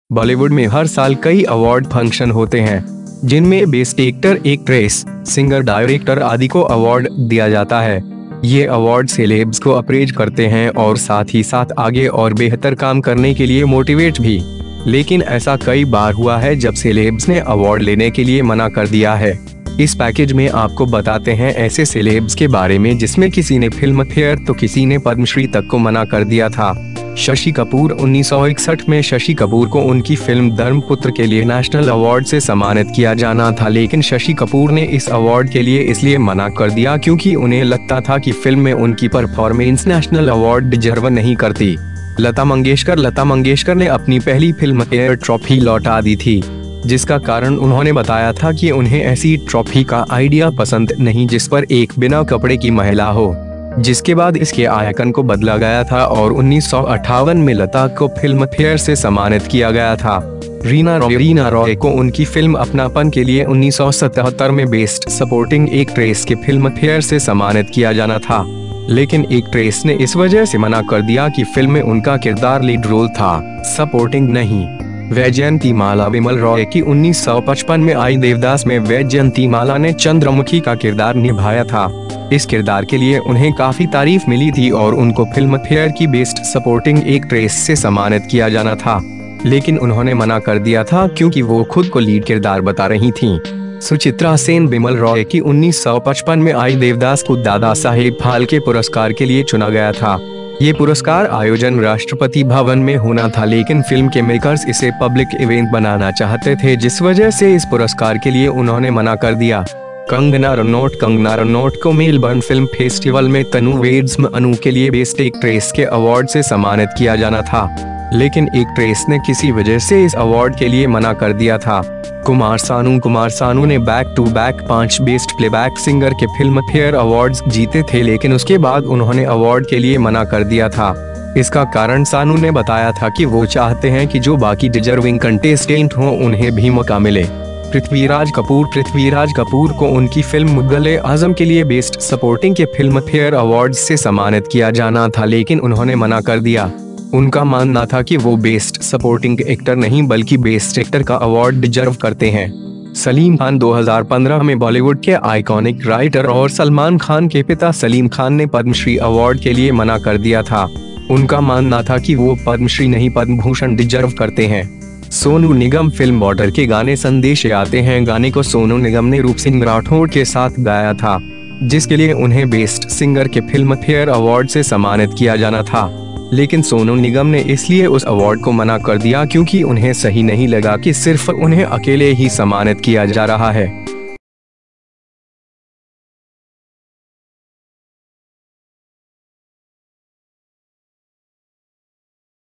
बॉलीवुड में हर साल कई अवार्ड फंक्शन होते हैं, जिनमें best actor, actress, singer, director आदि को अवार्ड दिया जाता है। ये अवार्ड सेलेब्स को अप्रेज करते हैं और साथ ही साथ आगे और बेहतर काम करने के लिए मोटिवेट भी। लेकिन ऐसा कई बार हुआ है जब सेलेब्स ने अवार्ड लेने के लिए मना कर दिया है। इस पैकेज में आपको बताते हैं ऐसे सेलेब्स के बारे में जिसमें किसी ने फिल्म फेयर तो किसी ने पद्मश्री तक को मना कर दिया था। शशि कपूर 1961 में शशि कपूर को उनकी फिल्म धर्मपुत्र के लिए नेशनल अवार्ड से सम्मानित किया जाना था, लेकिन शशि कपूर ने इस अवार्ड के लिए इसलिए मना कर दिया क्योंकि उन्हें लगता था कि फिल्म में उनकी परफॉर्मेंस नेशनल अवार्ड डिजर्व नहीं करती। लता मंगेशकर ने अपनी पहली फिल्म फेयर ट्रॉफी लौटा दी थी, जिसका कारण उन्होंने बताया था कि उन्हें ऐसी ट्रॉफी का आइडिया पसंद नहीं जिस पर एक बिना कपड़े की महिला हो, जिसके बाद इसके आइकन को बदला गया था और 1958 में लता को फिल्म फेयर से सम्मानित किया गया था। रीना रॉय को उनकी फिल्म अपनापन के लिए 1977 में बेस्ट सपोर्टिंग एक्ट्रेस के फिल्म फेयर से सम्मानित किया जाना था, लेकिन एक्ट्रेस ने इस वजह से मना कर दिया कि फिल्म में उनका किरदार लीड रोल था, सपोर्टिंग नहीं। वैजयंतीमाला विमल रॉय की 1955 में आई देवदास में वैजयंतीमाला ने चंद्रमुखी का किरदार निभाया था। इस किरदार के लिए उन्हें काफी तारीफ मिली थी और उनको फिल्म फेयर की बेस्ट सपोर्टिंग एक्ट्रेस से सम्मानित किया जाना था, लेकिन उन्होंने मना कर दिया था क्योंकि वो खुद को लीड किरदार बता रही थीं। सुचित्रा सेन विमल रॉय की 1955 में आई देवदास को दादा साहेब फाल्के पुरस्कार के लिए चुना गया था। ये पुरस्कार आयोजन राष्ट्रपति भवन में होना था, लेकिन फिल्म के मेकर्स इसे पब्लिक इवेंट बनाना चाहते थे, जिस वजह से इस पुरस्कार के लिए उन्होंने मना कर दिया। कंगना रनौत को मेलबर्न फिल्म फेस्टिवल में तनु वेड्स अनु के लिए बेस्ट एक्ट्रेस के अवार्ड से सम्मानित किया जाना था, लेकिन एक्ट्रेस ने किसी वजह से इस अवार्ड के लिए मना कर दिया था। कुमार सानू ने back to back 5 best playback singer के फिल्म फेयर अवार्ड्स जीते थे, लेकिन उसके बाद उन्होंने अवार्ड के लिए मना कर दिया था। इसका कारण सानू ने बताया था कि वो चाहते हैं कि जो बाकी डिजर्विंग कंटेस्टेंट हों उन्हें भी मौका मिले। पृथ्वीराज कपूर को उनकी फिल्म मुग़ल-ए-आज़म के लिए बेस्ट सपोर्टिंग के फिल्म फेयर अवार्ड से सम्मानित किया जाना था, लेकिन उन्होंने मना कर दिया। उनका मानना था कि वो बेस्ट सपोर्टिंग एक्टर नहीं बल्कि बेस्ट एक्टर का अवार्ड डिजर्व करते हैं। सलीम खान 2015 में बॉलीवुड के आइकॉनिक राइटर और सलमान खान के पिता सलीम खान ने पद्मश्री अवार्ड के लिए मना कर दिया था। उनका मानना था कि वो पद्मश्री नहीं पद्म भूषण डिजर्व करते हैं। सोनू निगम फिल्म बॉर्डर के गाने संदेश आते हैं गाने को सोनू निगम ने रूप सिंह राठौड़ के साथ गाया था, जिसके लिए उन्हें बेस्ट सिंगर के फिल्म फेयर अवार्ड से सम्मानित किया जाना था, लेकिन सोनू निगम ने इसलिए उस अवार्ड को मना कर दिया क्योंकि उन्हें सही नहीं लगा कि सिर्फ उन्हें अकेले ही सम्मानित किया जा रहा है।